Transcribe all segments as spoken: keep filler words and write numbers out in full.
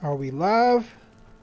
Are we live?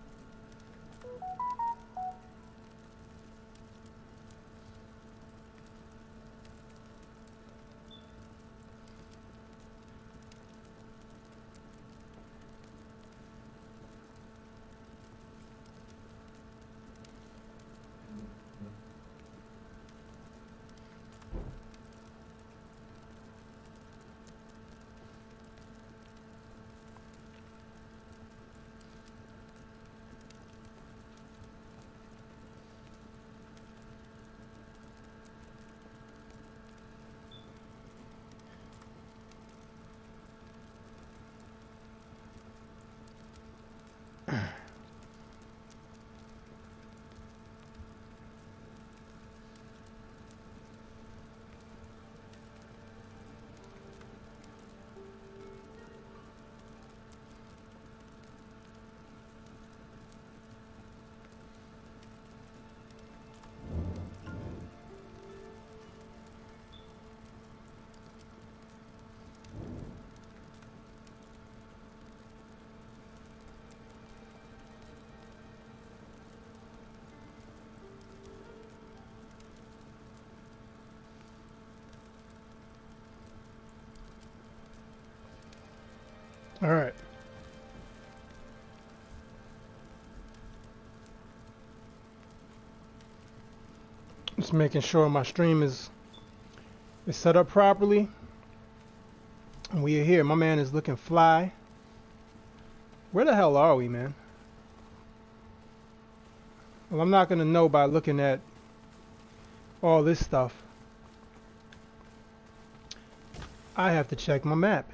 All right. Just making sure my stream is is set up properly. And we are here. My man is looking fly. Where the hell are we, man? Well, I'm not gonna know by looking at all this stuff. I have to check my map.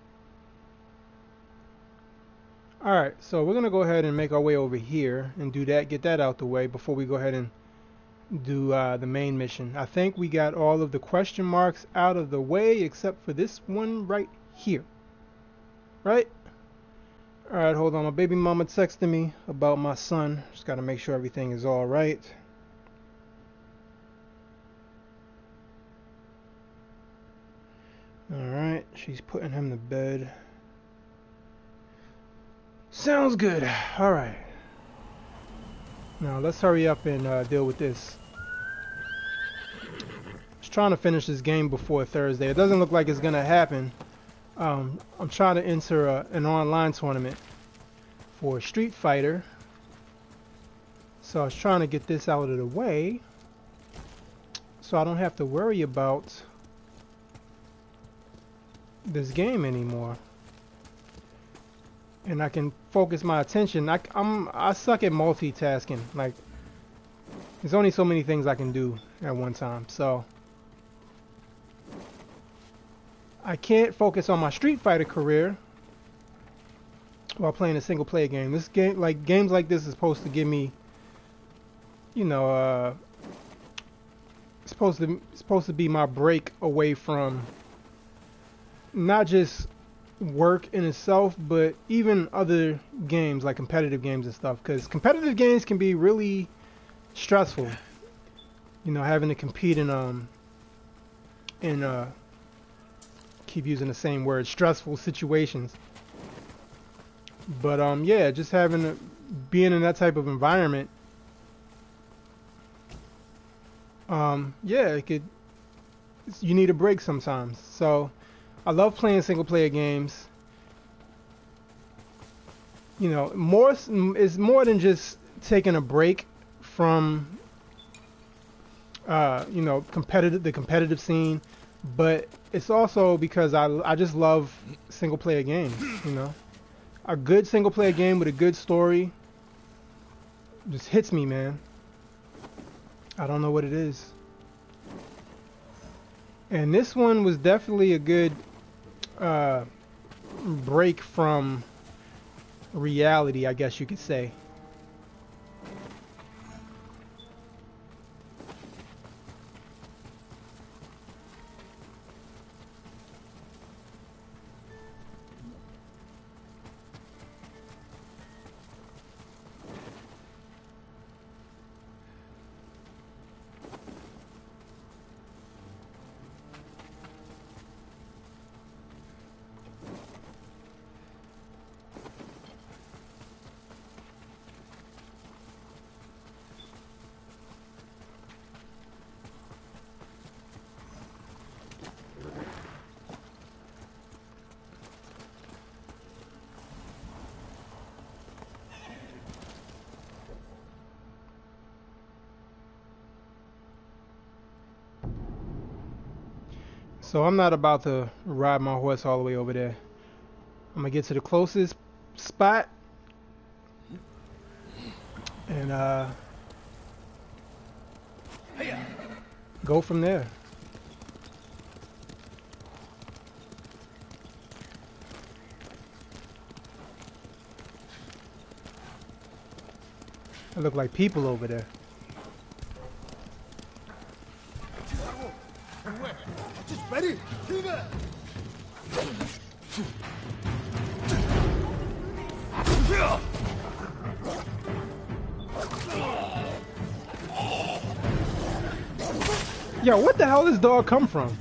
Alright, so we're gonna go ahead and make our way over here and do that, get that out the way before we go ahead and do uh, the main mission. I think we got all of the question marks out of the way except for this one right here. Right? Alright, hold on. My baby mama texted me about my son. Just gotta make sure everything is alright. Alright, she's putting him to bed. Sounds good. Alright. Now let's hurry up and uh, deal with this. Just trying to finish this game before Thursday. It doesn't look like it's gonna happen. Um, I'm trying to enter a, an online tournament for Street Fighter. So I was trying to get this out of the way so I don't have to worry about this game anymore. And I can focus my attention. I, I'm, I suck at multitasking. Like, there's only so many things I can do at one time. So, I can't focus on my Street Fighter career while playing a single player game. This game, like, games like this is supposed to give me, you know, uh, supposed to, supposed to be my break away from not just work in itself, but even other games like competitive games and stuff, because competitive games can be really stressful, you know, having to compete in um in uh keep using the same word, stressful situations. But um yeah, just having to, being in that type of environment, um yeah, it could, you need a break sometimes. So I love playing single player games. You know, more is more than just taking a break from, uh, you know, competitive the competitive scene, but it's also because I I just love single player games. You know, a good single player game with a good story just hits me, man. I don't know what it is. And this one was definitely a good uh, break from reality, I guess you could say. So I'm not about to ride my horse all the way over there. I'm gonna get to the closest spot and uh, go from there. It look like people over there. Yo, what the hell does this dog come from?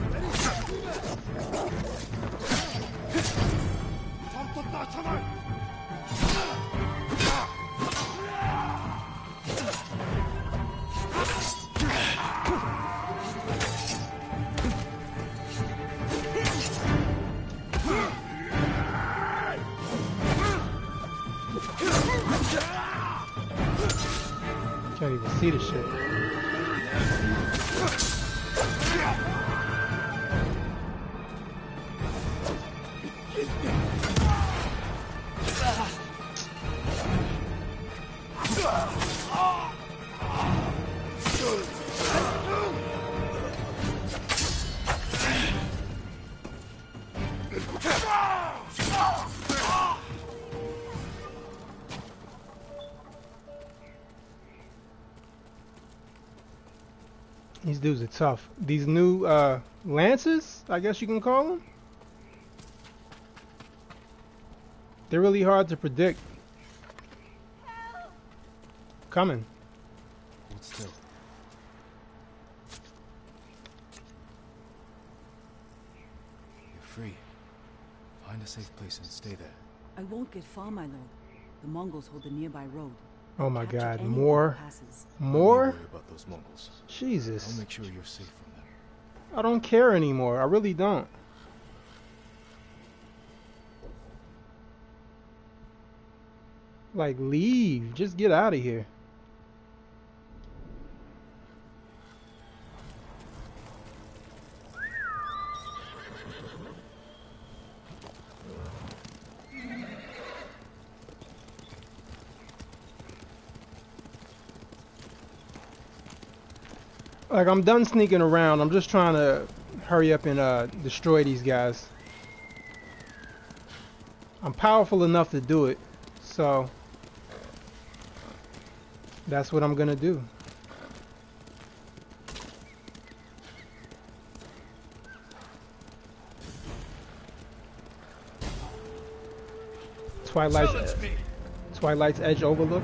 Can't even see the shit. These dudes are tough. These new uh, lances, I guess you can call them. They're really hard to predict. Coming. Hold still. You're free. Find a safe place and stay there. I won't get far, my lord. The Mongols hold the nearby road. Oh my Capture God, anyone more, who passes. more? Don't worry about those Mongols. Jesus. I'll make sure you're safe from them. I don't care anymore. I really don't. Like, leave. Just get out of here. Like, I'm done sneaking around. I'm just trying to hurry up and uh, destroy these guys. I'm powerful enough to do it, so that's what I'm gonna do. Twilight's, Twilight's Edge Overlook.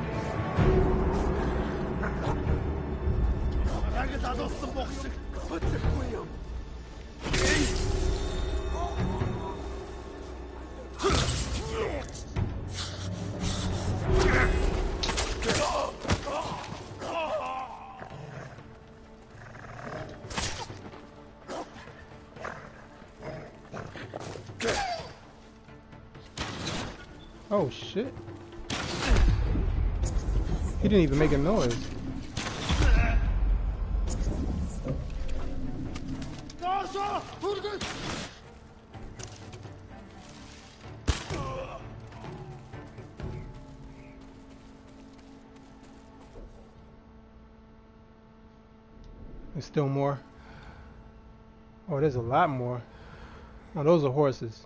Oh shit. He didn't even make a noise. There's still more. Oh, there's a lot more. Oh, those are horses.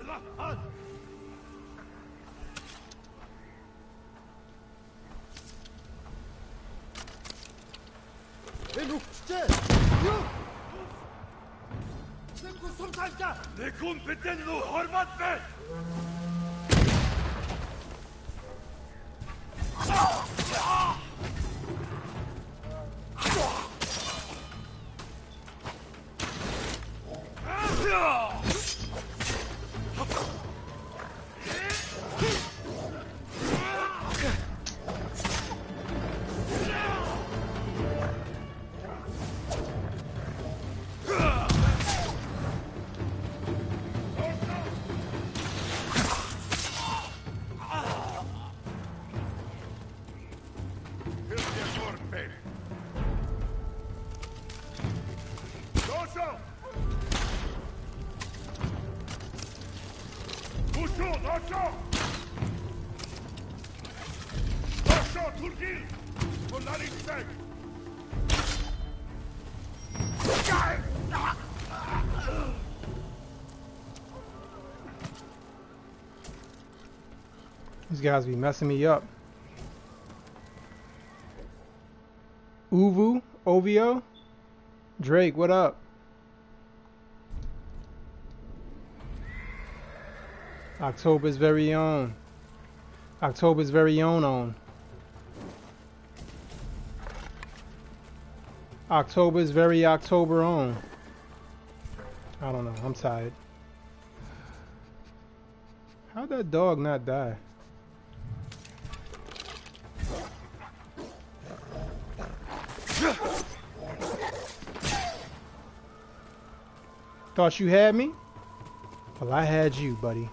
These guys be messing me up. Uvu, O V O, Drake, what up? October's very own. October's very own own. October's very October own. I don't know, I'm tired. How'd that dog not die? Thought you had me? Well, I had you, buddy.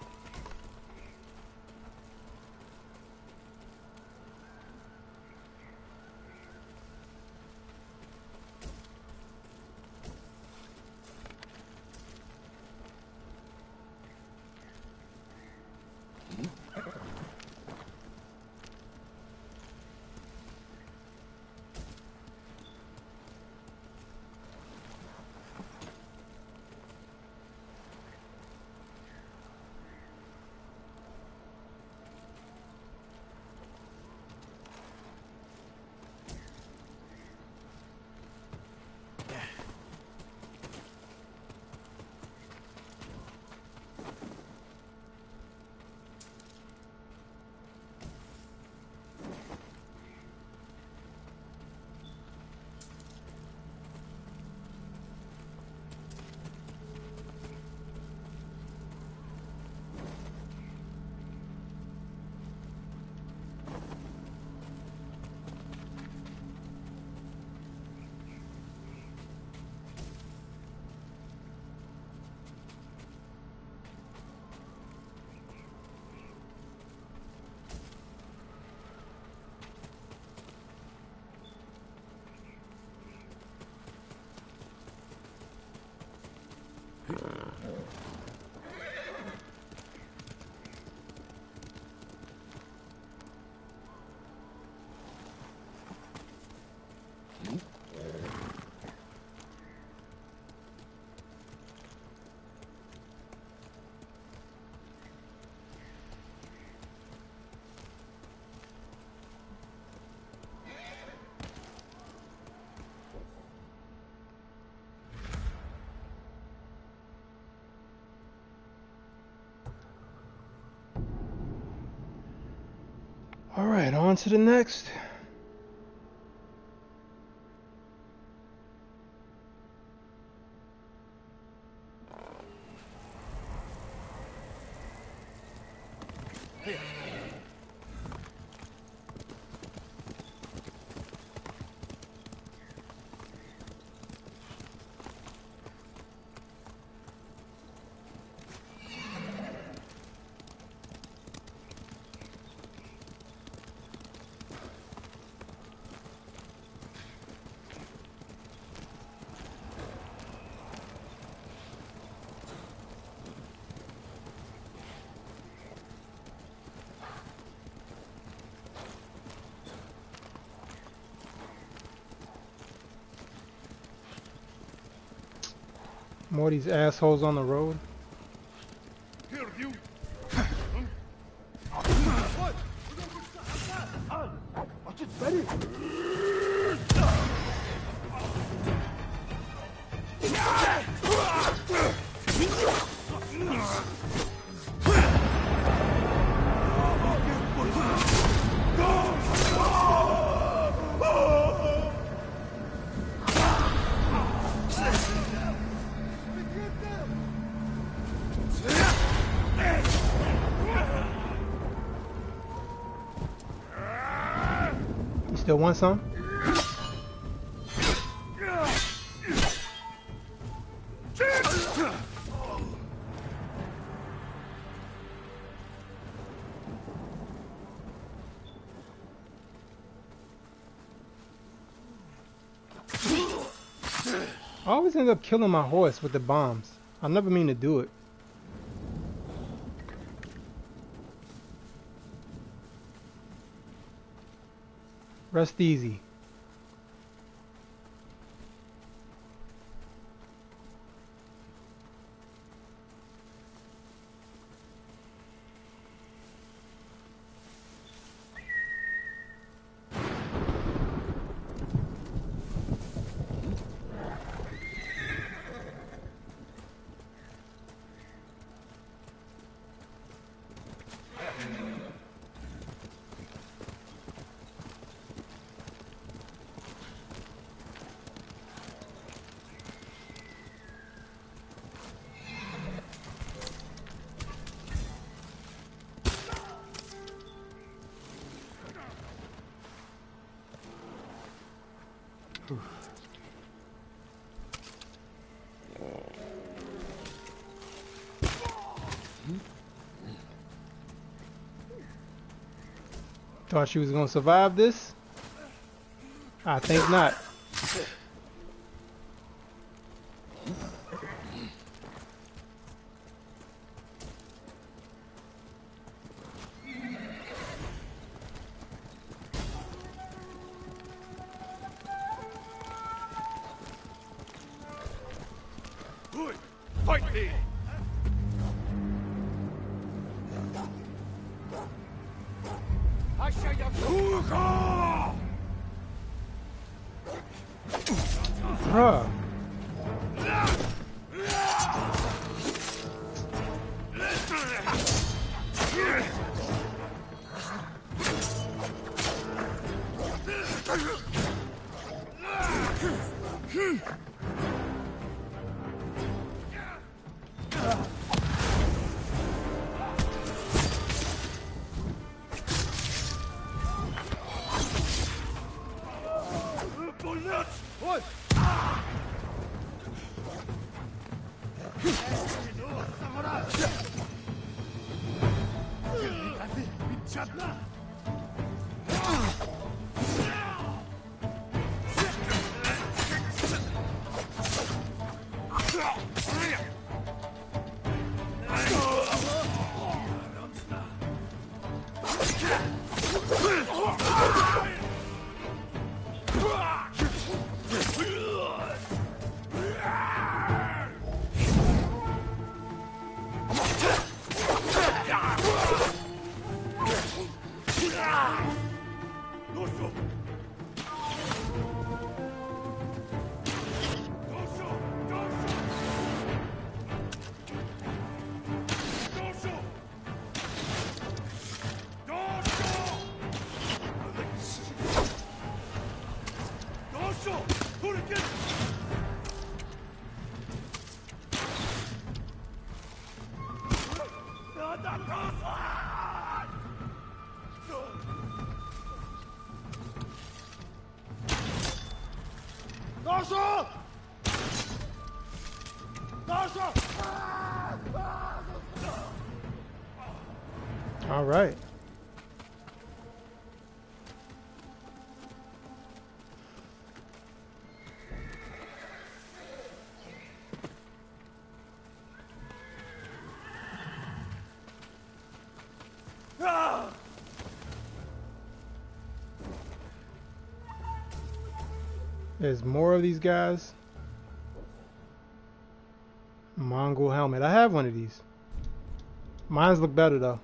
All right, on to the next. More of these assholes on the road. Here, you! Still want some? I always end up killing my horse with the bombs. I never mean to do it. Rest easy. Thought she was gonna survive this? I think not. Fight me! Bruh. What? All right. There's more of these guys. Mongol helmet. I have one of these. Mine's look better though.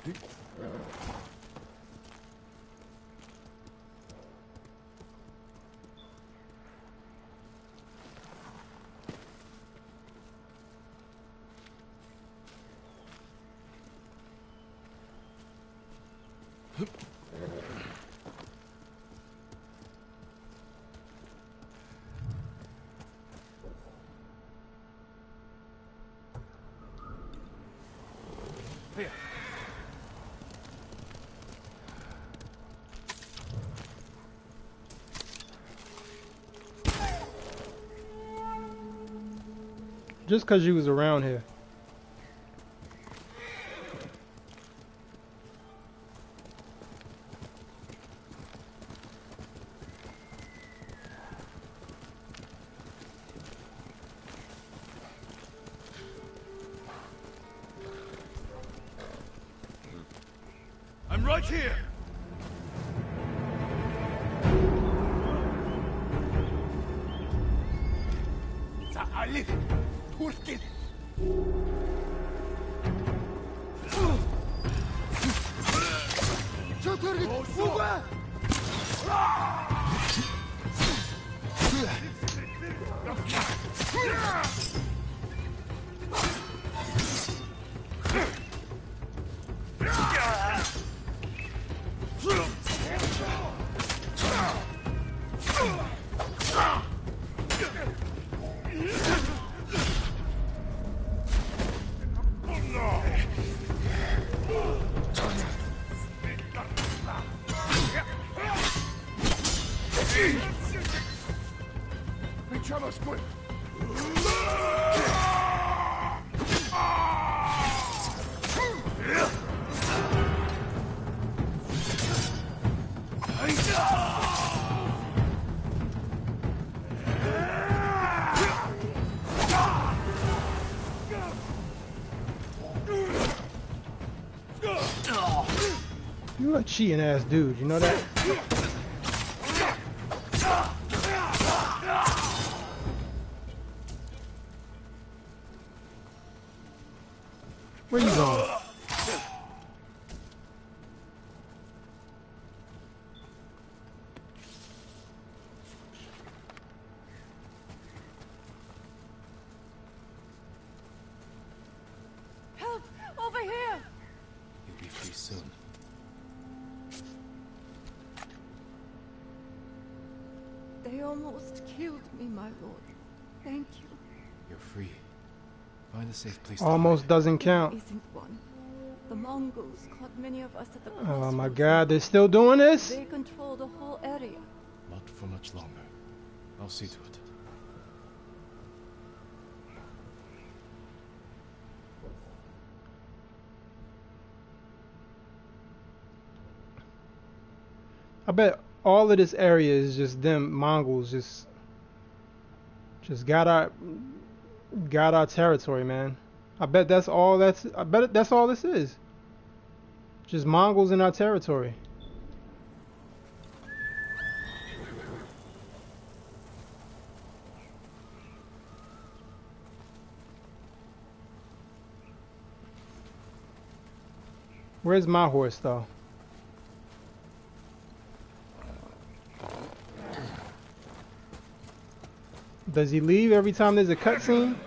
Here. Just because you was around here. I'm right here. تعالي توركل شطر فوق Echamos quick. You a cheating ass dude, you know that? Where you going? Help! Over here! You'll be free soon. They almost killed me, my lord. Thank you. You're free. Find a safe place to Almost hide. doesn't count. Isn't one. The Mongols caught many of us at the Oh my crossroads. god, they're still doing this? They control the whole area. Not for much longer. I'll see to it. I bet all of this area is just them Mongols just just got our got our territory, man. I bet that's all that's I bet that's all this is. Just Mongols in our territory. Where's my horse though? Does he leave every time there's a cutscene?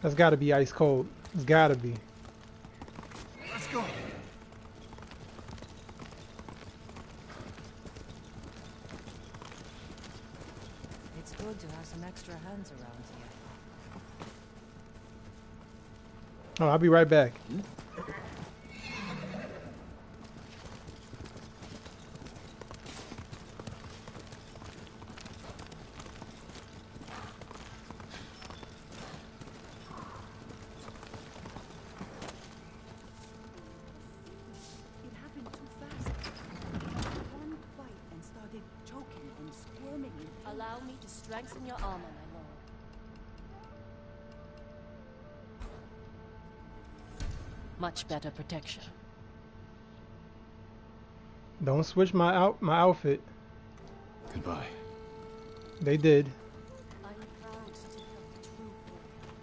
That's got to be ice cold. It's got to be. Let's go. It's good to have some extra hands around here. Oh, I'll be right back. It happened too fast. One bite and started choking and squirming. Allow me to strengthen your armor, my lord. Much better protection. Don't switch my out my outfit. Goodbye. They did. I'm proud to help a true boy.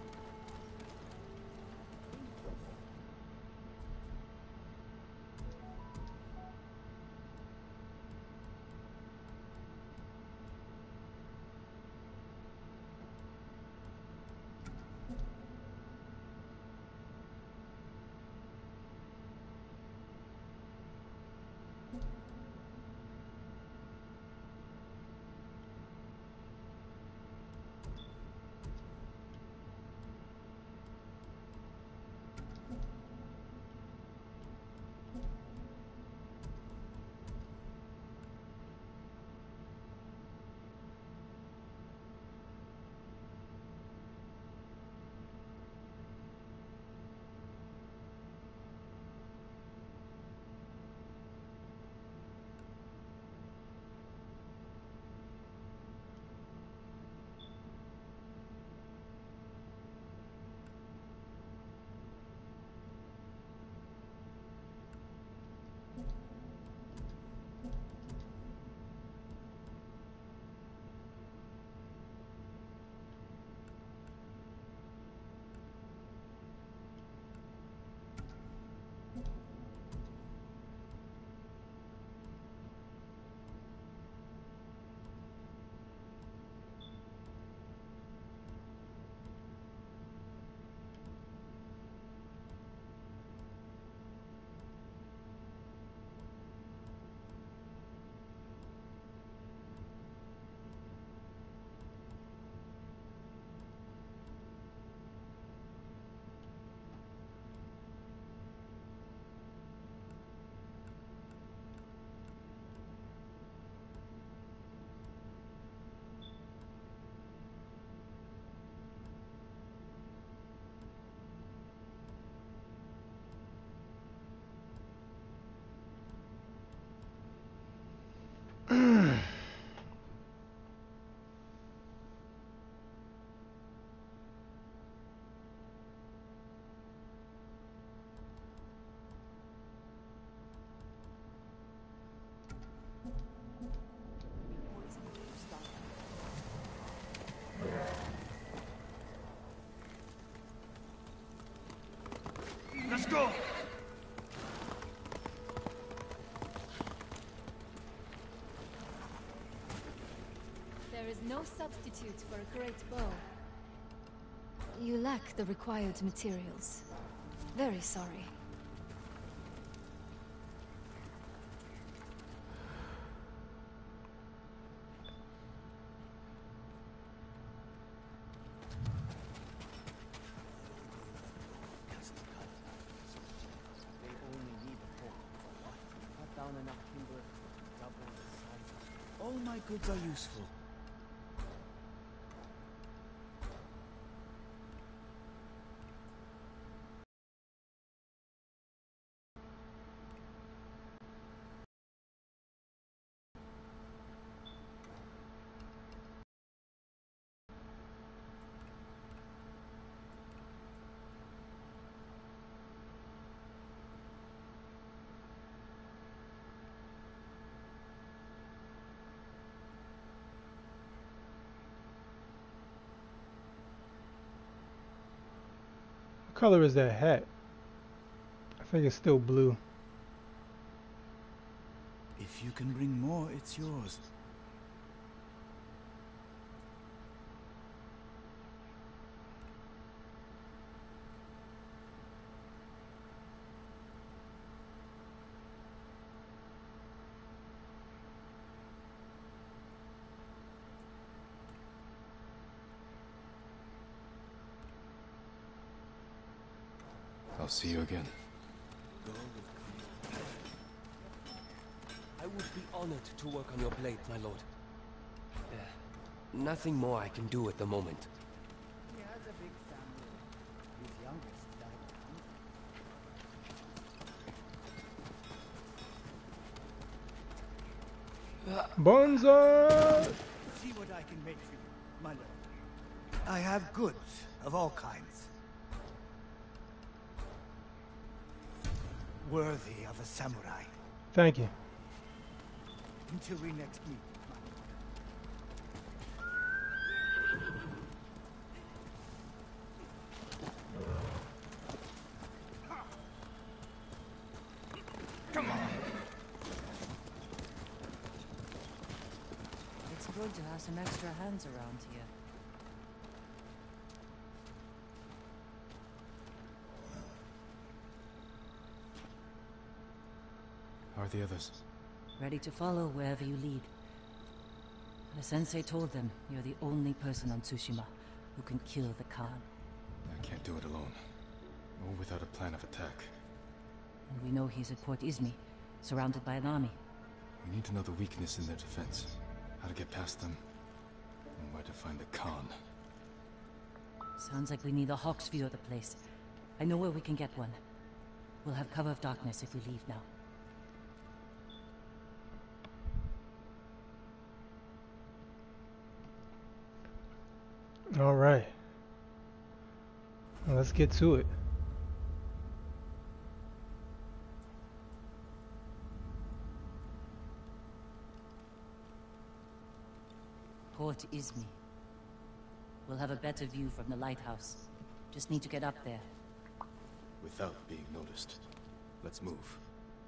Let's go. There is no substitute for a great bow. You lack the required materials. Very sorry. They only need a fork for what? Cut down enough timber, double the size. All my goods are useful. What color is that hat? I think it's still blue. If you can bring more, it's yours. I'll see you again. I would be honored to work on your blade, my lord. Uh, nothing more I can do at the moment. He has a big family. His youngest died young. Bonza! See what I can make for you, my lord. I have goods of all kinds. Worthy of a samurai. Thank you. Until we next meet, my lord. It's good to have some extra hands around here. How are the others? Ready to follow wherever you lead. The sensei told them you're the only person on Tsushima who can kill the Khan. I can't do it alone. Or without a plan of attack. And we know he's at Port Izmi, surrounded by an army. We need to know the weakness in their defense. How to get past them. And where to find the Khan. Sounds like we need a hawk's view of the place. I know where we can get one. We'll have cover of darkness if we leave now. All right. Well, let's get to it. Port Izmi. We'll have a better view from the lighthouse. Just need to get up there. Without being noticed. Let's move.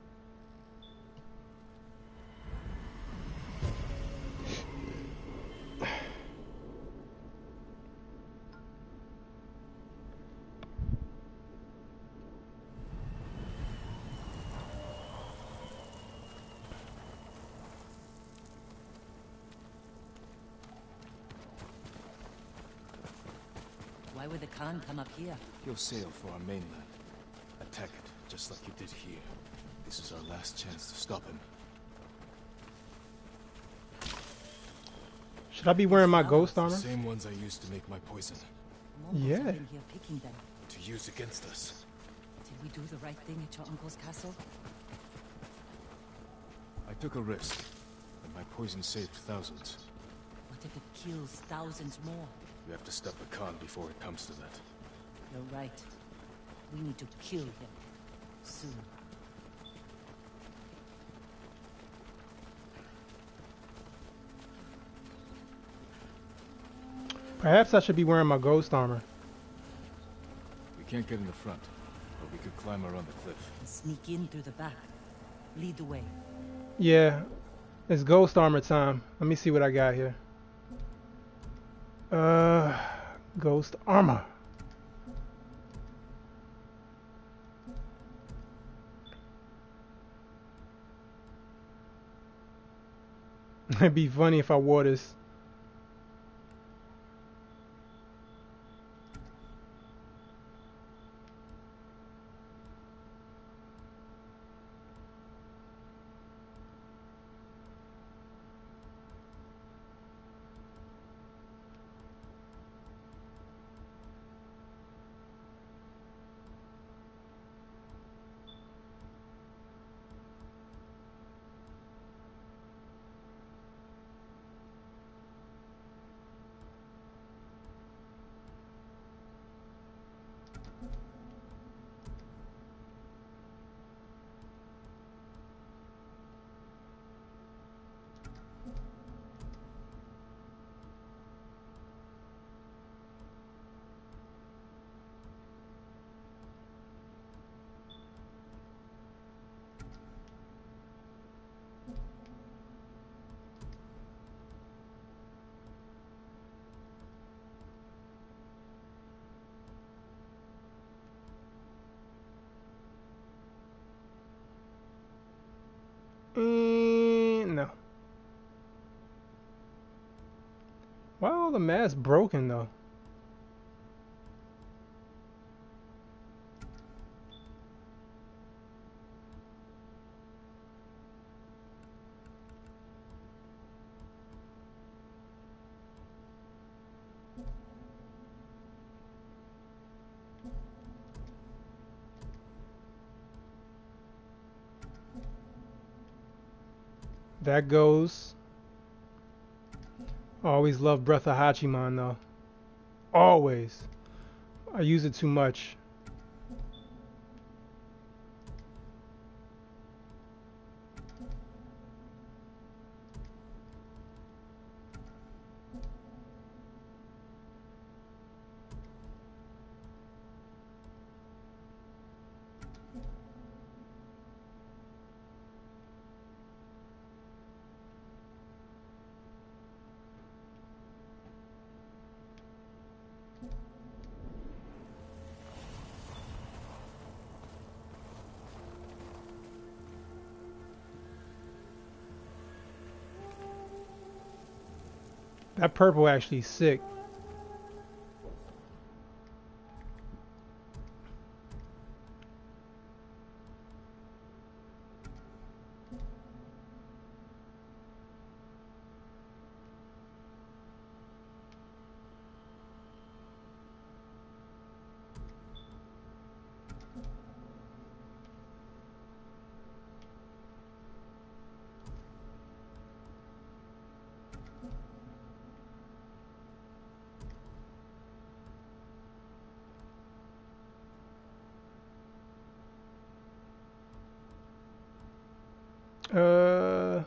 Why would the Khan come up here? He'll sail for our mainland. Attack it, just like you did here. This is our last chance to stop him. Should I be wearing my ghost The armor? same ones I used to make my poison. Mongols Yeah. have been here picking them. To use against us. Did we do the right thing at your uncle's castle? I took a risk, and my poison saved thousands. What if it kills thousands more? We have to stop the Khan before it comes to that. You're right. We need to kill him. Soon. Perhaps I should be wearing my ghost armor. We can't get in the front, but we could climb around the cliff. And sneak in through the back. Lead the way. Yeah, it's ghost armor time. Let me see what I got here. Uh, ghost armor. It'd be funny if I wore this. Mm, no. Why are all the masks broken though? That goes. I always love Breath of Hachiman though. Always. I use it too much. That purple actually is sick. Uh,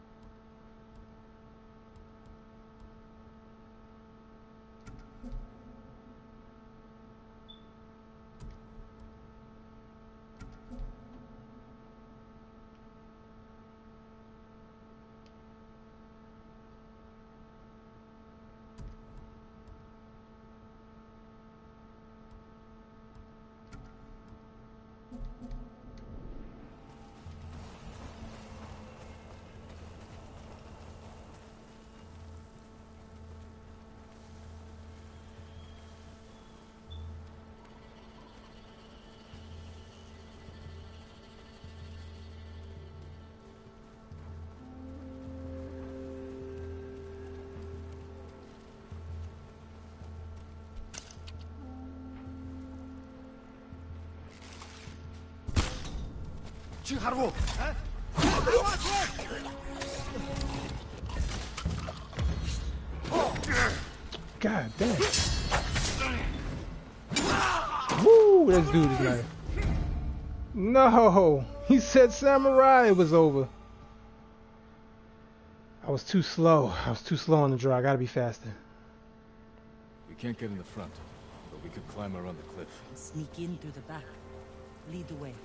Haru! God damn. Woo, this dude is nice. No, he said samurai, it was over. I was too slow. I was too slow on the draw. I gotta be faster. We can't get in the front, but we could climb around the cliff. And sneak in through the back. Lead the way.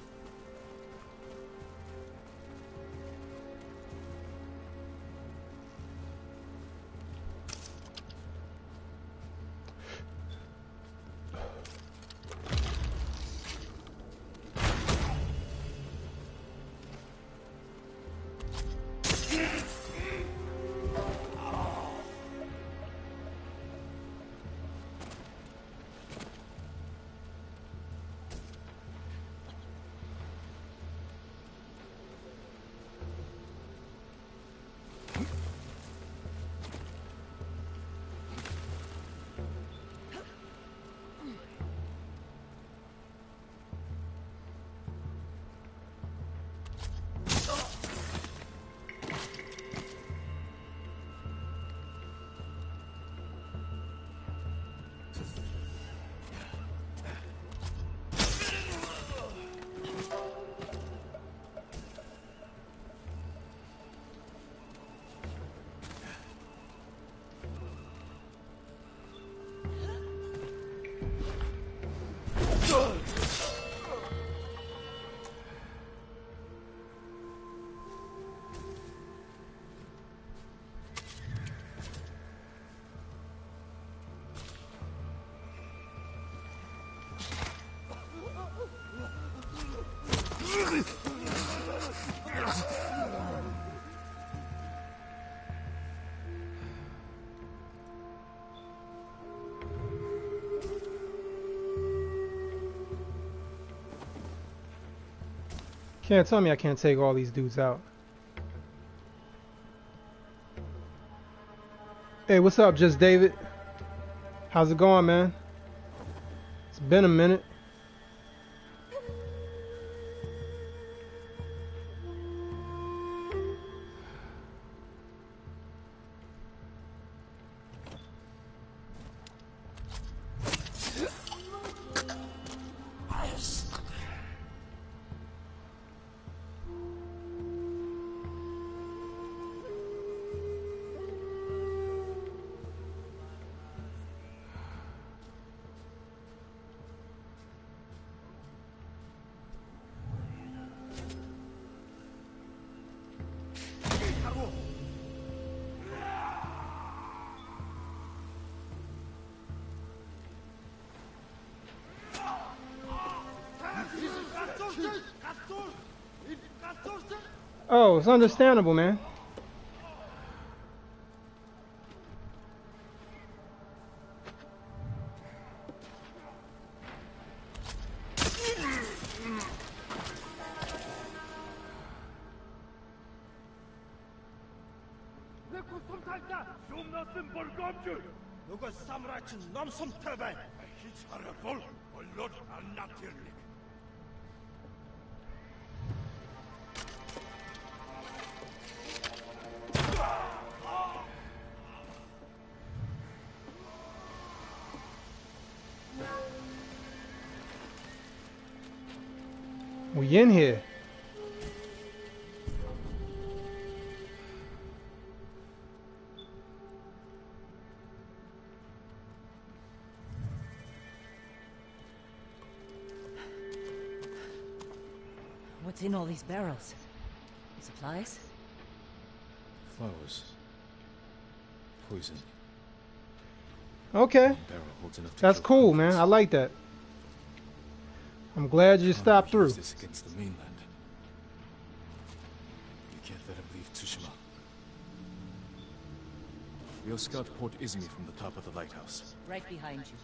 Can't tell me I can't take all these dudes out. Hey, what's up, Just David? How's it going, man? It's been a minute. Oh, it's understandable, man. 누가 사무라친 넘섬 태배 히차라볼 얼른 안 나티르니 We in here. What's in all these barrels? Supplies? Flowers. Poison. Okay. One barrel holds enough to That's kill cool, man. hundreds. I like that. I'm glad you Khan stopped will use through. this against the mainland. You can't let him leave Tsushima. We'll scout Port Izumi from the top of the lighthouse. Right behind you.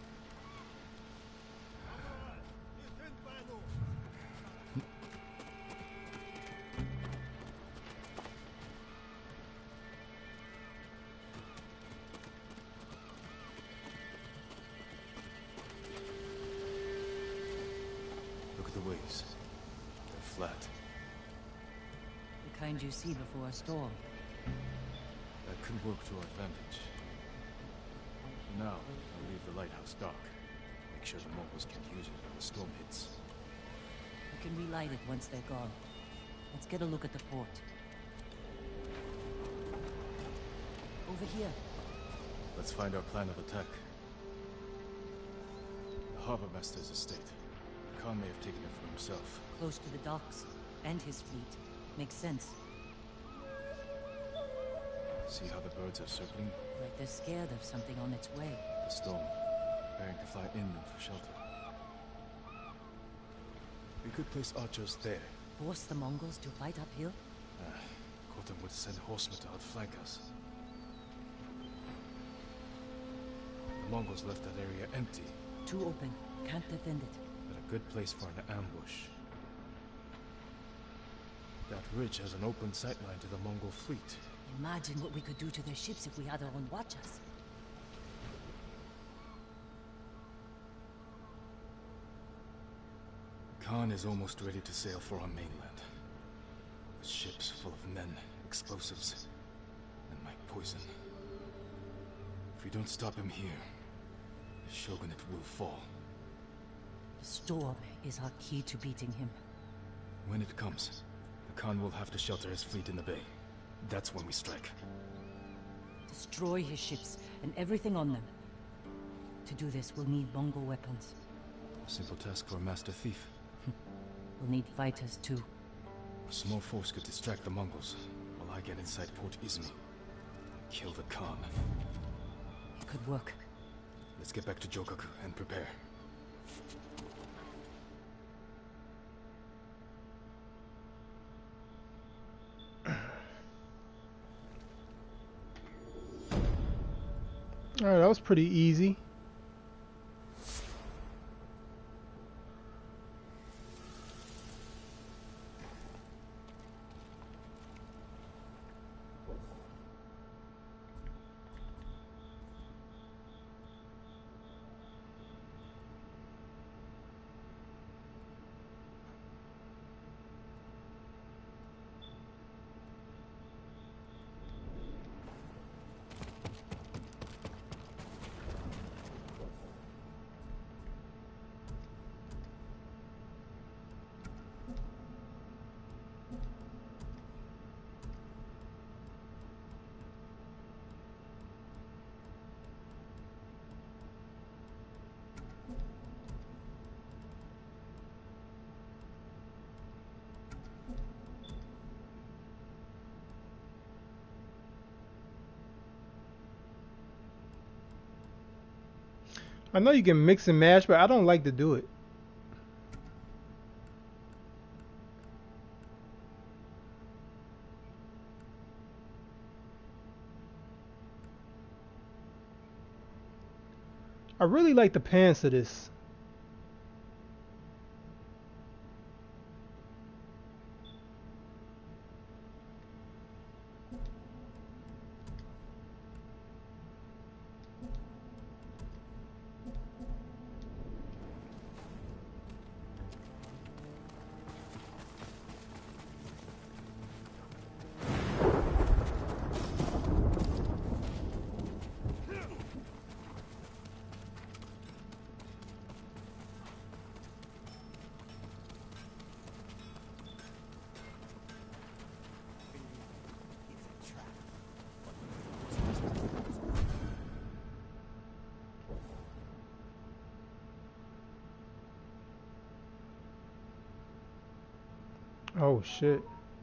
Look at the waves. They're flat. The kind you see before a storm. That could work to our advantage. Now, I'll leave the lighthouse dark. Make sure the Mongols can't use it when the storm hits. We can relight it once they're gone. Let's get a look at the port. Over here. Let's find our plan of attack. The harbor master's estate. Khan may have taken it for himself. Close to the docks. And his fleet. Makes sense. See how the birds are circling? Like they're scared of something on its way. The storm. Preparing to fly inland for shelter. We could place archers there. Force the Mongols to fight uphill? Ah, Khotam would send horsemen to outflank us. The Mongols left that area empty. Too open. Can't defend it. But a good place for an ambush. That ridge has an open sightline to the Mongol fleet. Imagine what we could do to their ships if we had our own watchers. Khan is almost ready to sail for our mainland. With ships full of men, explosives, and my poison. If we don't stop him here, the shogunate will fall. The storm is our key to beating him. When it comes, the Khan will have to shelter his fleet in the bay. That's when we strike. Destroy his ships and everything on them. To do this, we'll need Mongol weapons. A simple task for a master thief. We'll need fighters too. A small force could distract the Mongols, while I get inside Port Izumi. Kill the Khan. It could work. Let's get back to Jogaku and prepare. Alright, that was pretty easy. I know you can mix and match, but I don't like to do it. I really like the pants of this. Oh shit.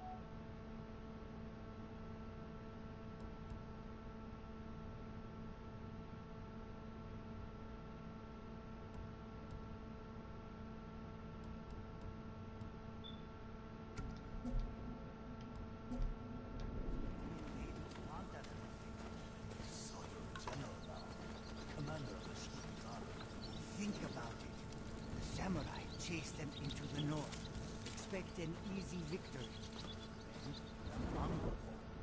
Think about it. The samurai chased them into the north. Expect an easy victory. And the Mongol.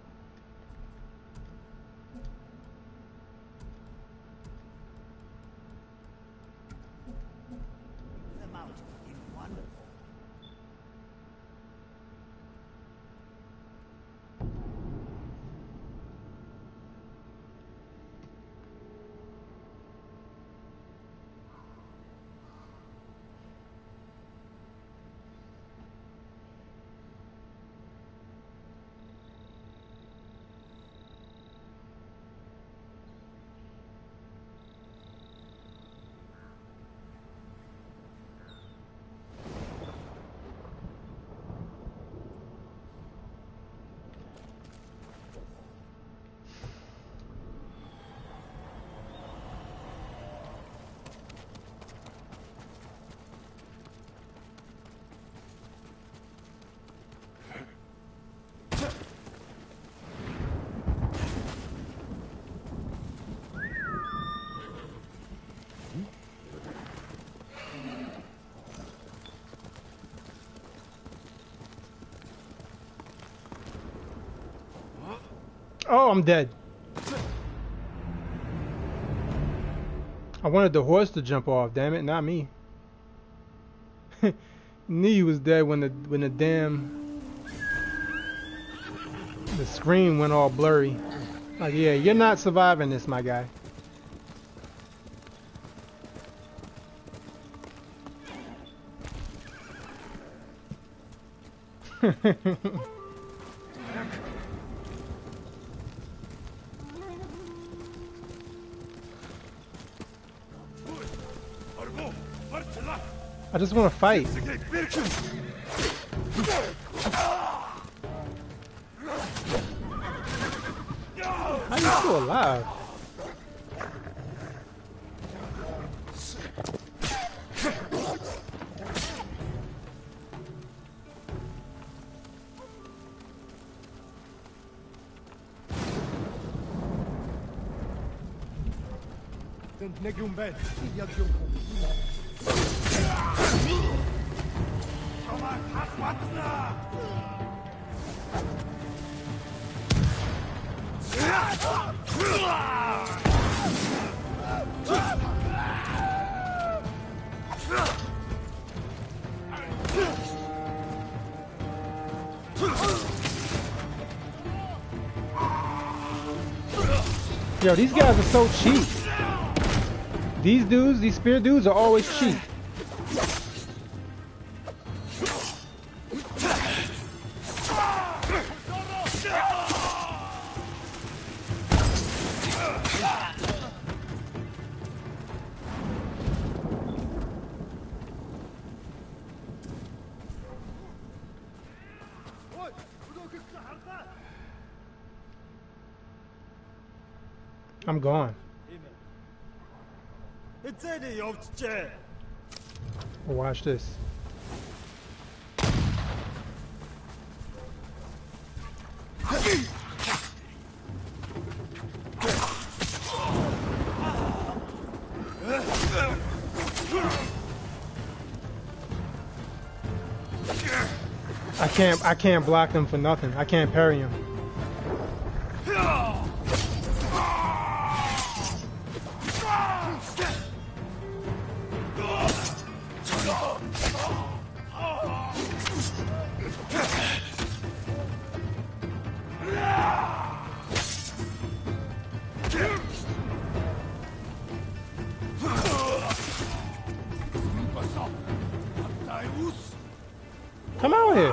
Them out in one. Oh, I'm dead. I wanted the horse to jump off, damn it, not me. Knew he was dead when the when the damn the screen went all blurry. Like, yeah, you're not surviving this, my guy. I just want to fight. How are you still alive? Yo, these guys are so cheap. These dudes, these spear dudes are always cheap. I'm gone. Watch this. I can't I can't block him for nothing. I can't parry him. Come out here.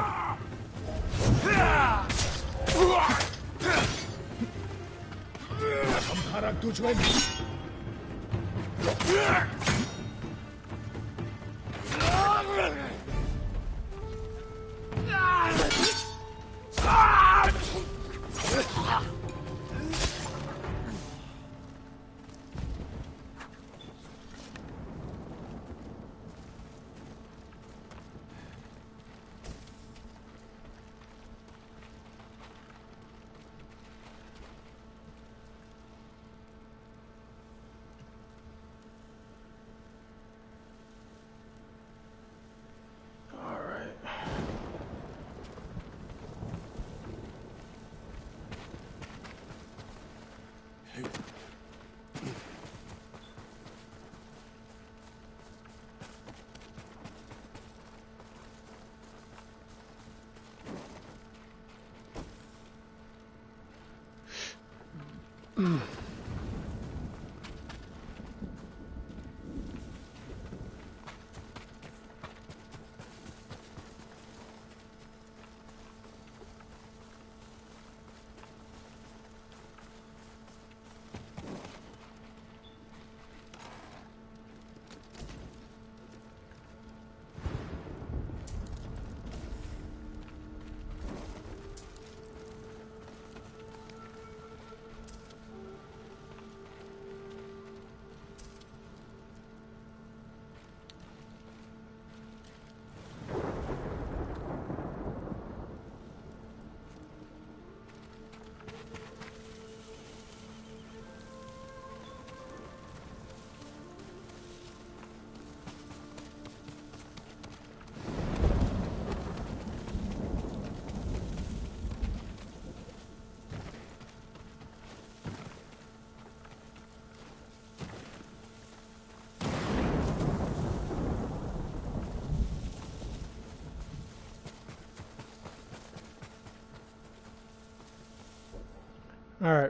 All right.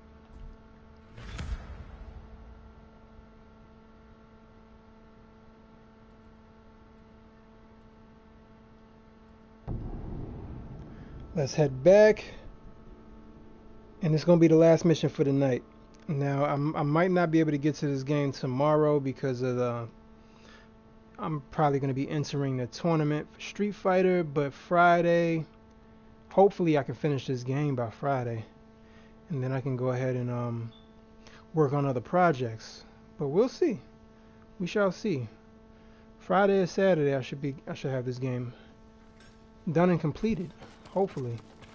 Let's head back. And it's going to be the last mission for the night. Now, I'm, I might not be able to get to this game tomorrow because of the... I'm probably going to be entering the tournament for Street Fighter, but Friday, hopefully I can finish this game by Friday. And then I can go ahead and um, work on other projects. But we'll see. We shall see. Friday or Saturday, I should be. I should have this game done and completed. Hopefully.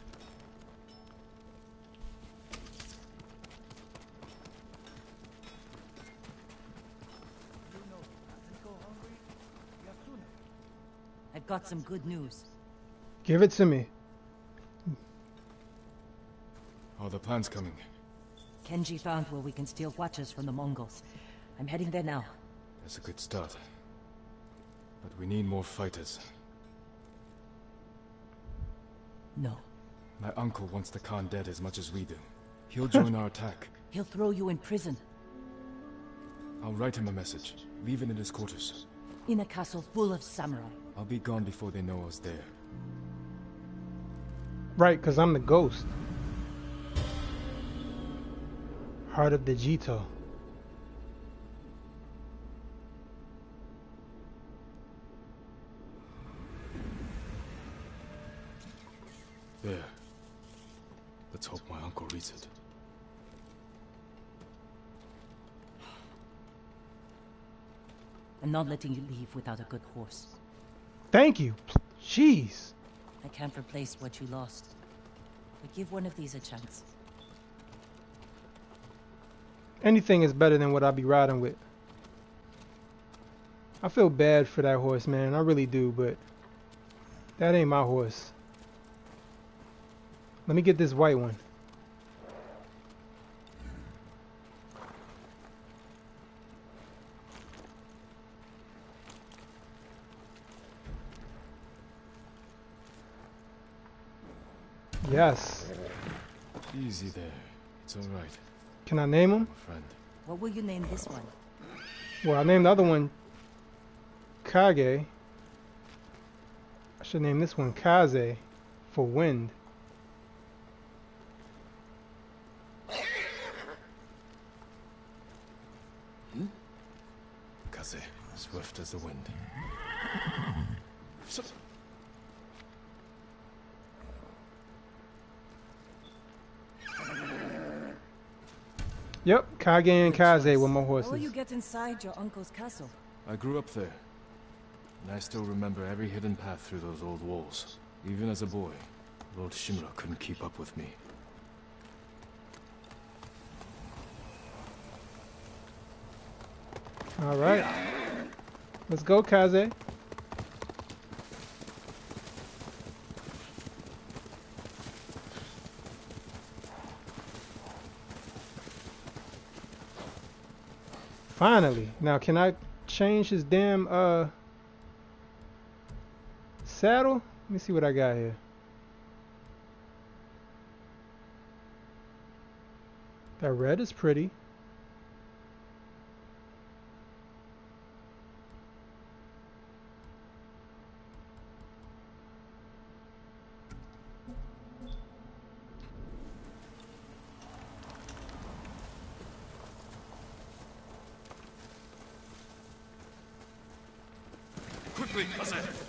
I've got some good news. Give it to me. Are the plans coming? Kenji found where we can steal watches from the Mongols. I'm heading there now. That's a good start. But we need more fighters. No. My uncle wants the Khan dead as much as we do. He'll join our attack. He'll throw you in prison. I'll write him a message. Leave it in his quarters. In a castle full of samurai. I'll be gone before they know I was there. Right, because I'm the ghost. Heart of the Jito. There. Let's hope my uncle reads it. I'm not letting you leave without a good horse. Thank you. Jeez. I can't replace what you lost. But give one of these a chance. Anything is better than what I'll be riding with. I feel bad for that horse, man. I really do, but that ain't my horse. Let me get this white one. Yes. Easy there. It's all right. Can I name him? My friend. What will you name this one? Well, I named the other one Kage. I should name this one Kaze for wind. Hmm? Kaze, swift as the wind. So Yep, Kage and Kaze were my horses. How will you get inside your uncle's castle? I grew up there, and I still remember every hidden path through those old walls. Even as a boy, Lord Shimura couldn't keep up with me. All right, let's go, Kaze. Finally. Now, can I change his damn uh saddle? Let me see what I got here. That red is pretty. Quickly, Kaze!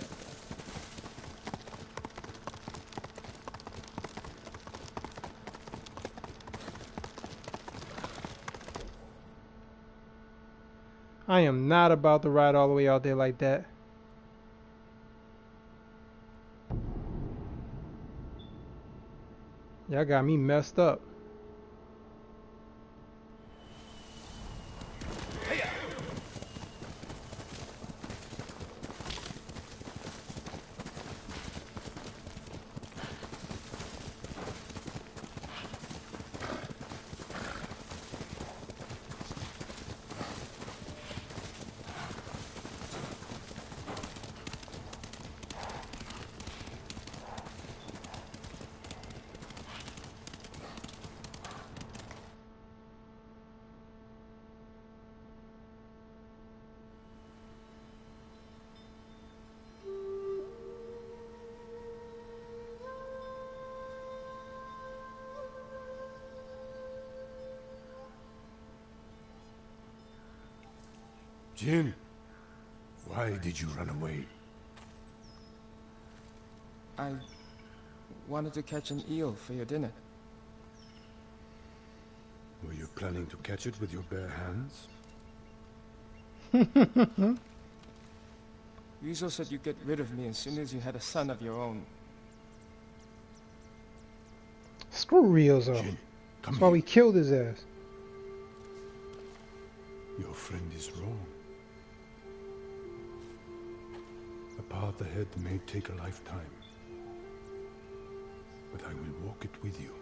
I am not about to ride all the way out there like that. Y'all got me messed up. Jin, why did you run away? I wanted to catch an eel for your dinner. Were you planning to catch it with your bare hands? Ryuzo said you'd get rid of me as soon as you had a son of your own. Screw Ryuzo. Jin, come That's why here. we killed his ass. Your friend is wrong. A path ahead may take a lifetime, but I will walk it with you.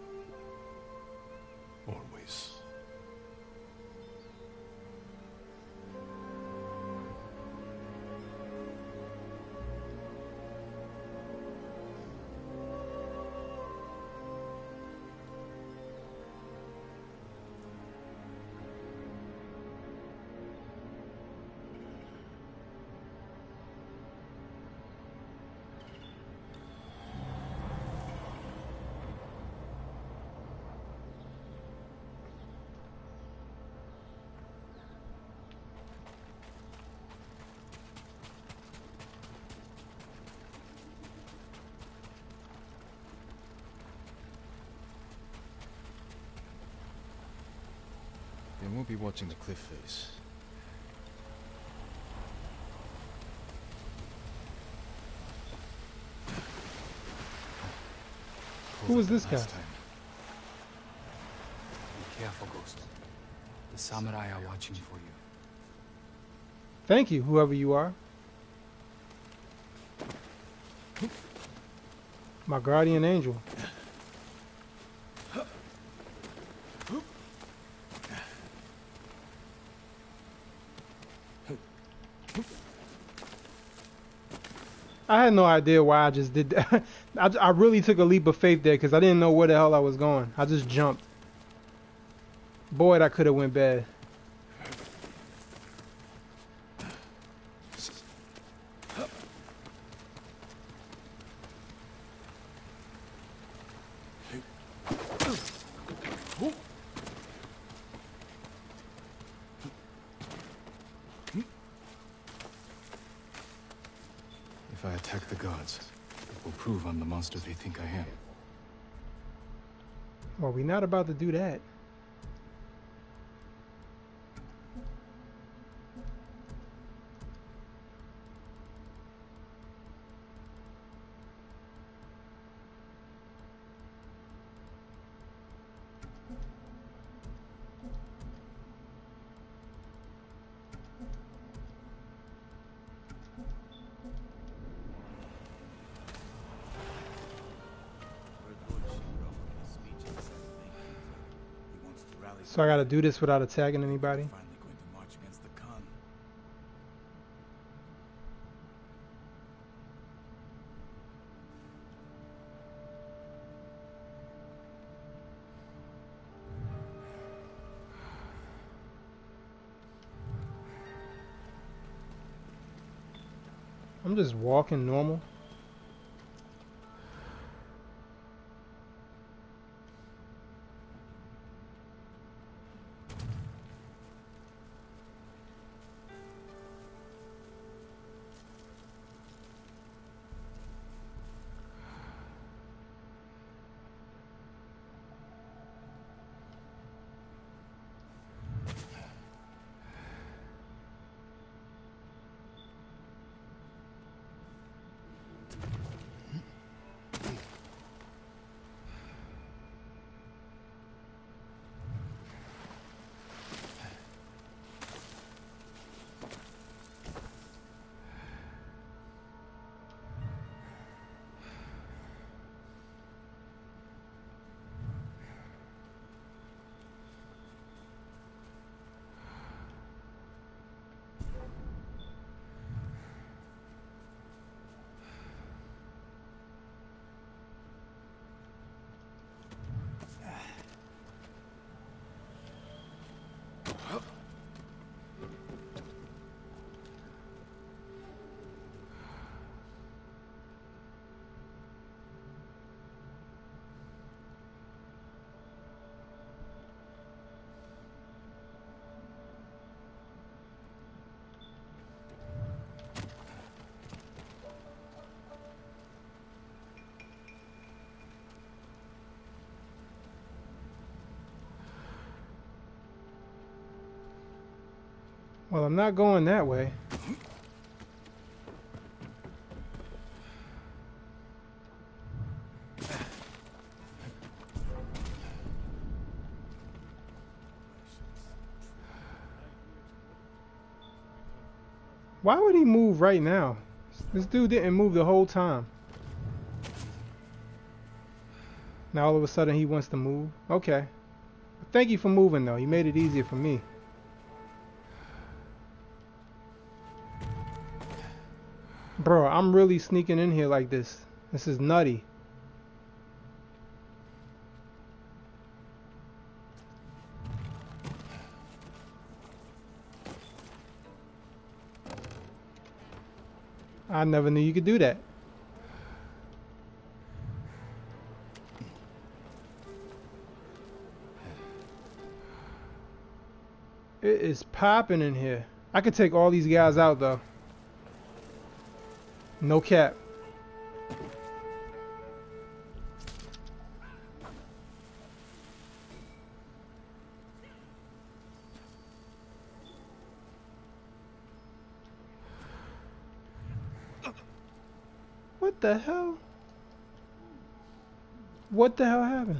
Always. They won't be watching the cliff face. Who was this guy? Last time. Be careful, Ghost. The samurai are watching for you. Thank you, whoever you are. My guardian angel. I had no idea why I just did that. I, I really took a leap of faith there because I didn't know where the hell I was going. I just jumped. Boy, that could have went bad. If I attack the gods, it will prove I'm the monster they think I am. Well, we're not about to do that. So I gotta do this without attacking anybody? Finally going to march against the Khan. I'm just walking normal. Well, I'm not going that way. Why would he move right now? This dude didn't move the whole time. Now all of a sudden he wants to move? Okay. Thank you for moving though. You made it easier for me. Bro, I'm really sneaking in here like this. This is nutty. I never knew you could do that. It is popping in here. I could take all these guys out though. No cap. What the hell? What the hell happened?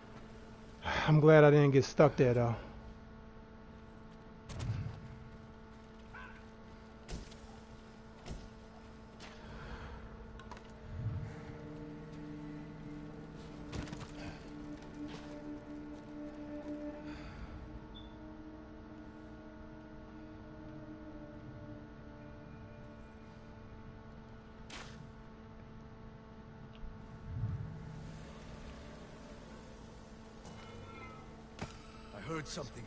I'm glad I didn't get stuck there though. heard something.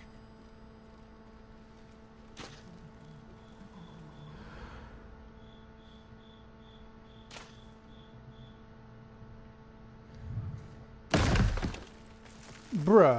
Bruh.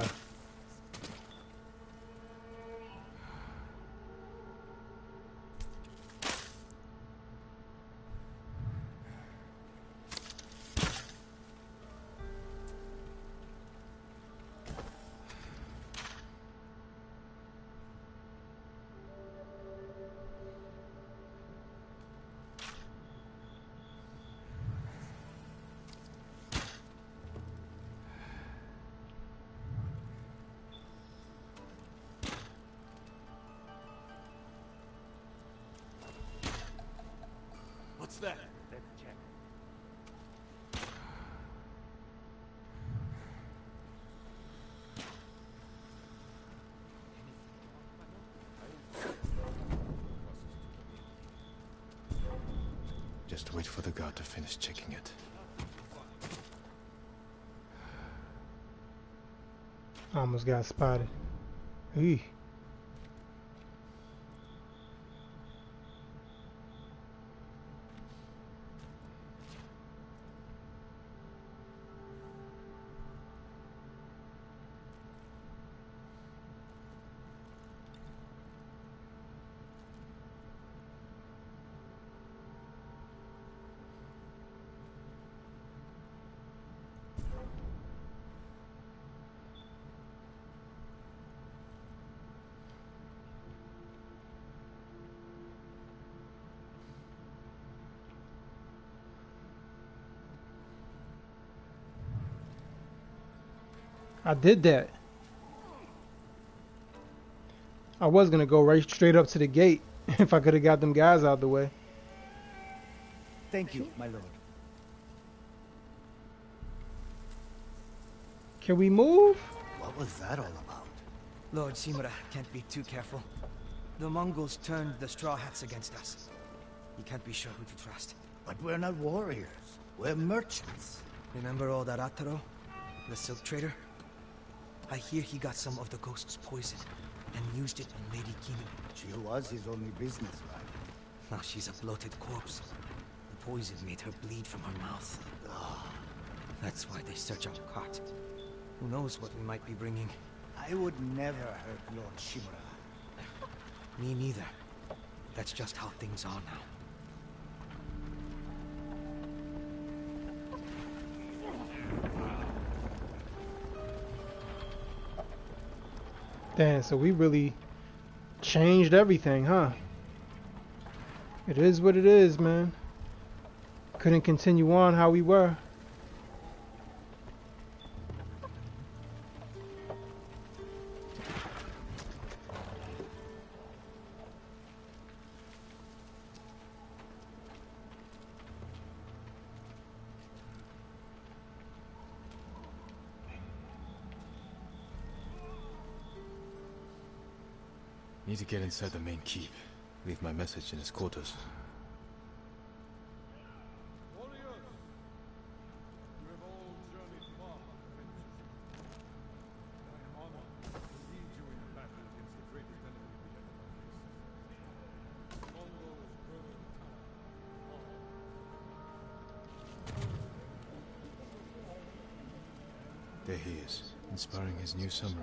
What's that? Let's check. Just wait for the guard to finish checking it. Almost got spotted. Eee. I did that. I was gonna go right straight up to the gate if I could have got them guys out the way. Thank you, my lord. Can we move? What was that all about? Lord Shimura can't be too careful. The Mongols turned the Straw Hats against us. You can't be sure who to trust. But we're not warriors. We're merchants. Remember old Arataro? The silk trader? I hear he got some of the ghost's poison and used it on Lady Kinu. She was his only business, right? Now she's a bloated corpse. The poison made her bleed from her mouth. That's why they search our cart. Who knows what we might be bringing? I would never hurt Lord Shimura. Me neither. That's just how things are now. Damn, so we really changed everything, huh? It is what it is, man. Couldn't continue on how we were. Need to get inside the main keep. Leave my message in his quarters. There he is, inspiring his new samurai.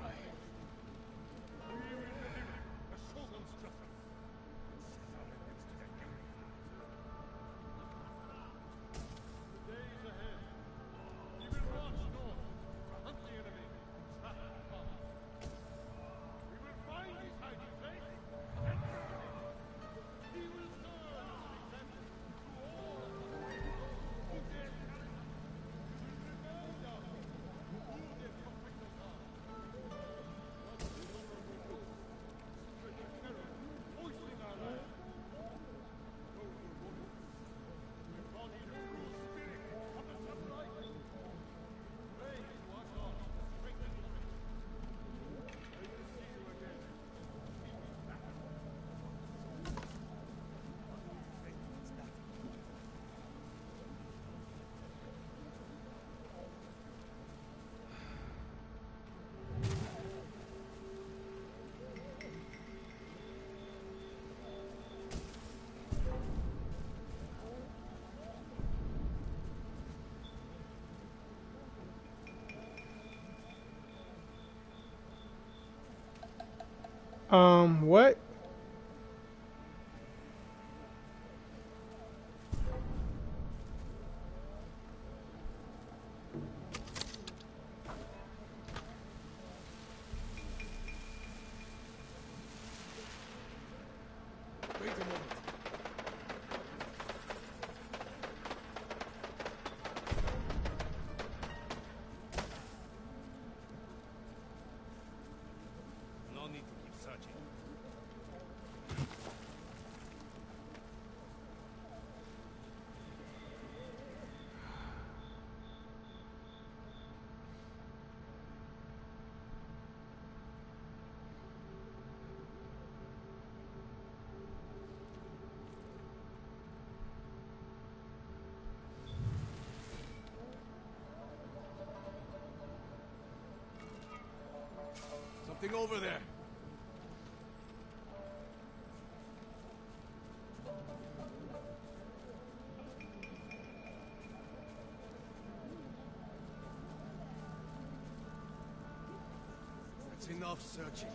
Um, what? Wait a moment. No need to keep searching. Something over there. That's enough searching.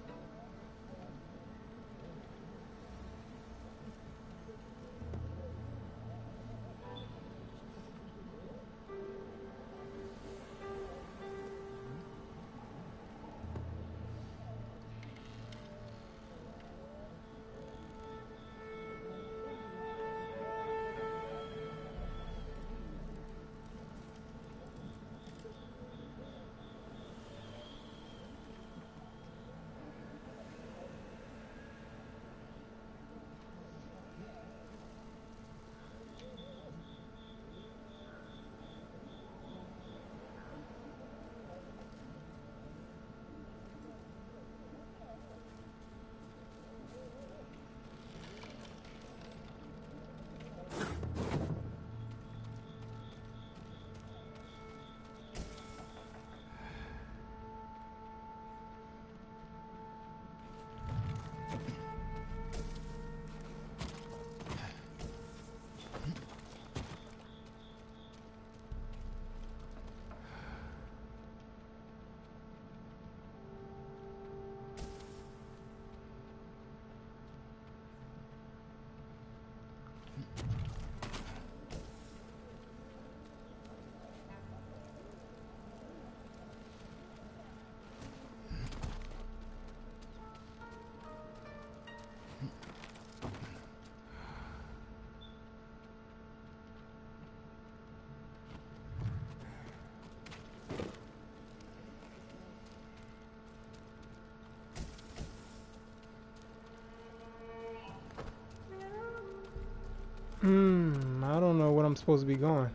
Hmm, I don't know what I'm supposed to be going.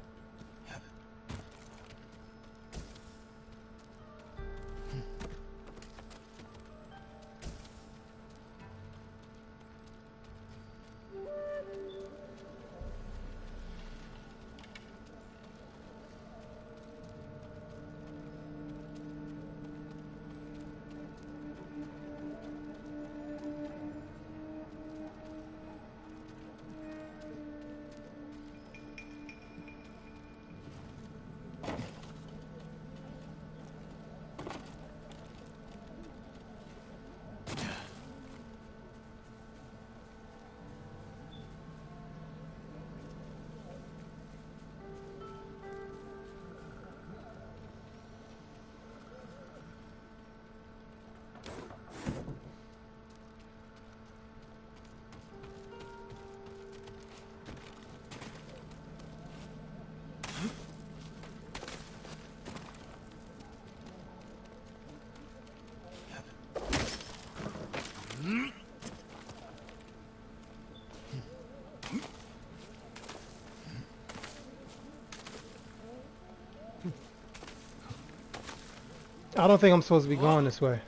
I don't think I'm supposed to be going this way.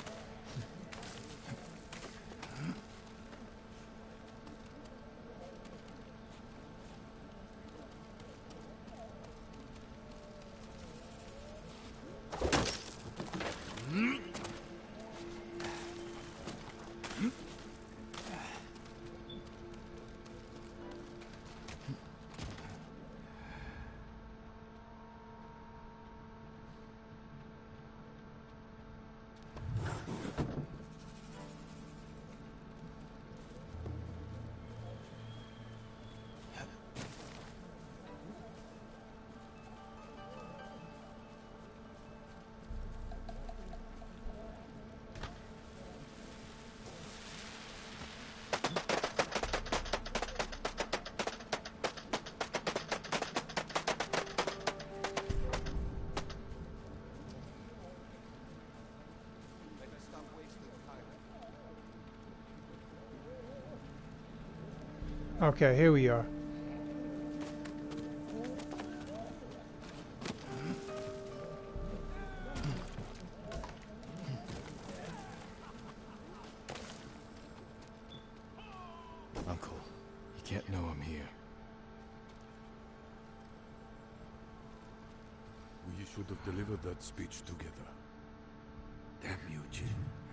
Okay, here we are. Uncle, you can't know I'm here. We should have delivered that speech together. Damn you, Jin.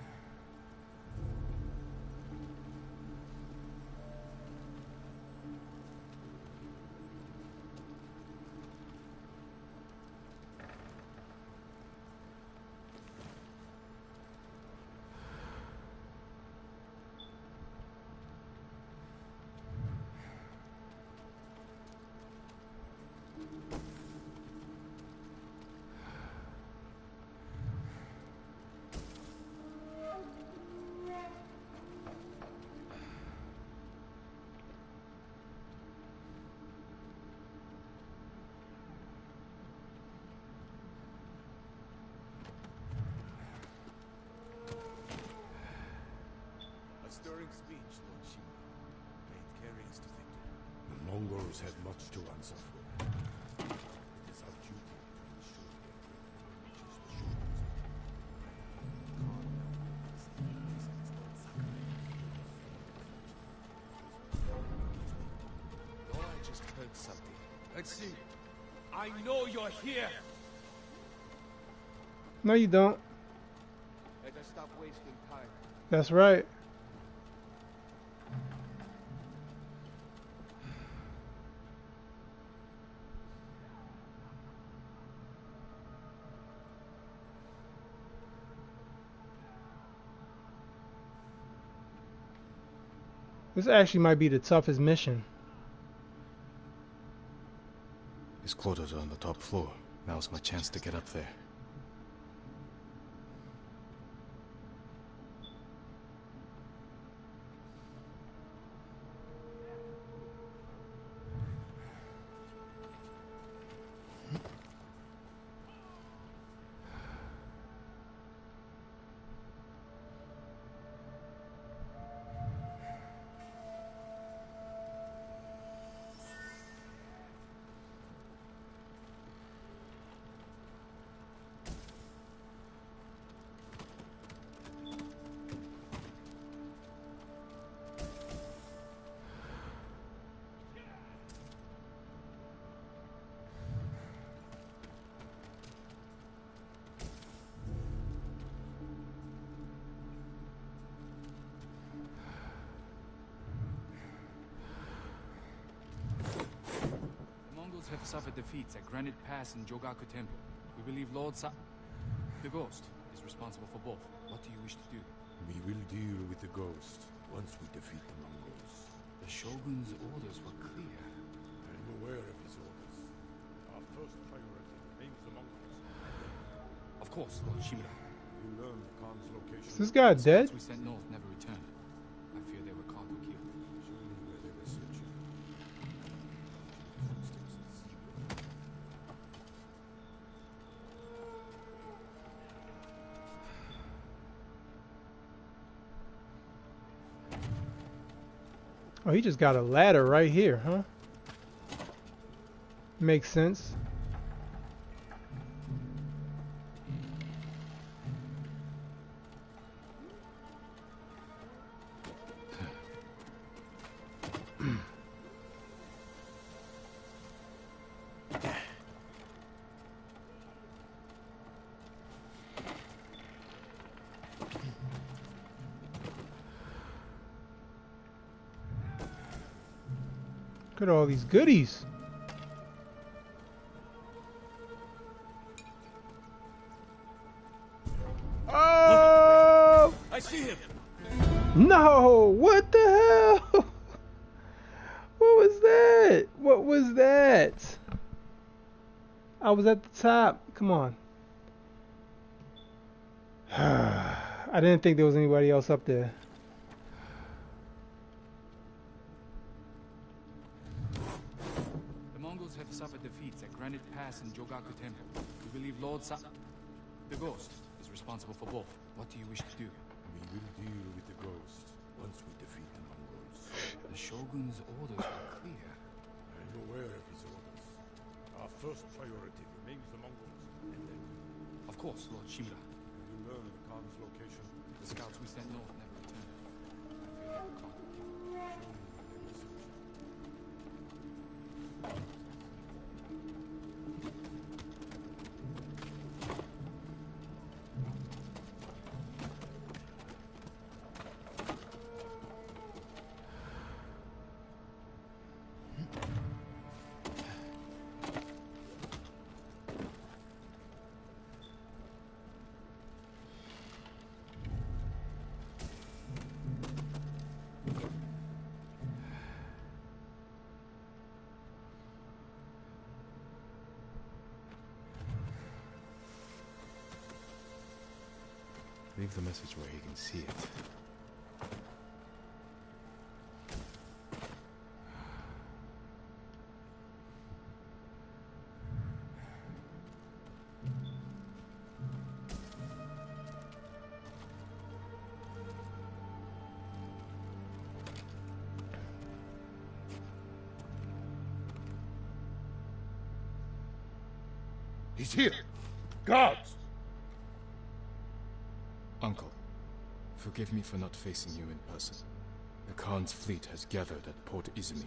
Stirring speech, Lord Shimura, made carriers to victory. The Mongols had much to answer for. It is our duty to ensure their victory reaches the shores. Oh, I just heard something. Let's see. I know you're here. No, you don't. Let us stop wasting time. That's right. This actually might be the toughest mission. His quarters are on the top floor. Now's my chance to get up there. Have suffered defeats at Granite Pass and Jogaku Temple. We believe Lord Sa... the Ghost is responsible for both. What do you wish to do? We will deal with the Ghost once we defeat the Mongols. The Shogun's orders were clear. I am aware of his orders. Our first priority remains the Mongols. Of course, Lord Shimura. We learn the Khan's location. Is this guy dead? We sent north never returned. I fear they were caught or killed. Show me where they were searching. Oh, he just got a ladder right here, huh? Makes sense. Look at all these goodies. Oh! I see him. No! What the hell? What was that? What was that? I was at the top. Come on. I didn't think there was anybody else up there. Have suffered defeats at Granite Pass and Jogaku Temple. We believe Lord Sa... the Ghost is responsible for both. What do you wish to do? We will deal with the Ghost once we defeat the Mongols. The The Shogun's orders were clear. I am aware of his orders. Our first priority remains the Mongols, and then... Of course, Lord Shimura. Did you learn the Khan's location? The scouts we sent north never returned. I fear they were caught. Show me their message. Leave the message where he can see it. He's here! Guards! Uncle, forgive me for not facing you in person. The Khan's fleet has gathered at Port Izumi.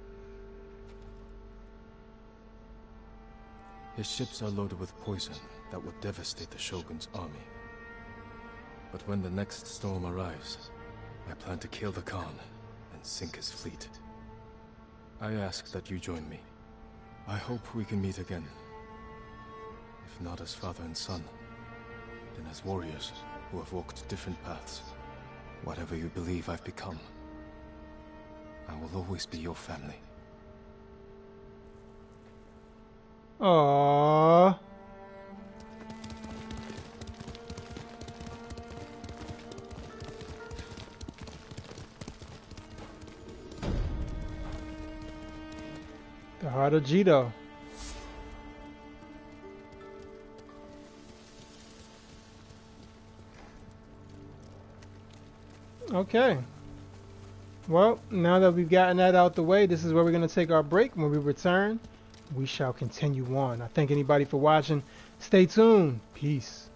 His ships are loaded with poison that will devastate the Shogun's army. But when the next storm arrives, I plan to kill the Khan and sink his fleet. I ask that you join me. I hope we can meet again. If not as father and son, then as warriors who have walked different paths. Whatever you believe I've become, I will always be your family. Aww. The heart of Jito. Okay. Well, now that we've gotten that out the way, this is where we're going to take our break. When we return, we shall continue on. I thank anybody for watching. Stay tuned. Peace.